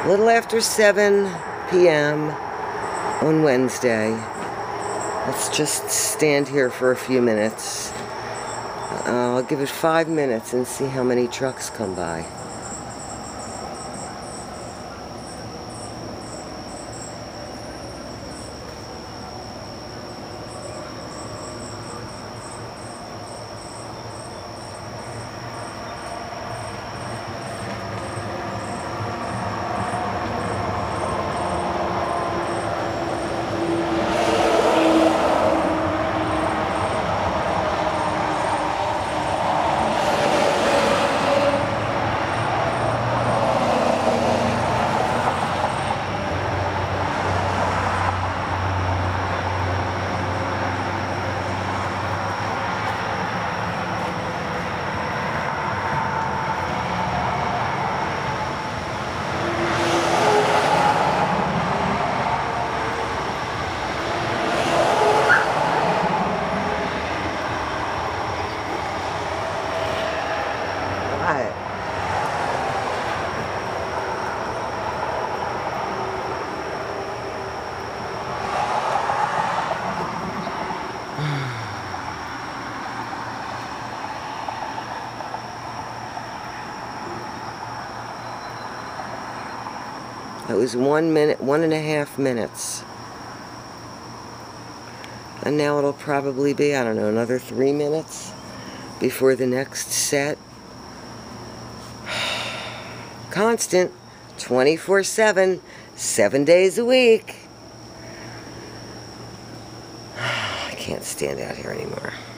A little after 7 p.m. on Wednesday. Let's just stand here for a few minutes. I'll give it 5 minutes and see how many trucks come by. It was 1 minute, 1.5 minutes. And now it'll probably be, I don't know, another 3 minutes before the next set. Constant, 24/7, 7 days a week. I can't stand out here anymore.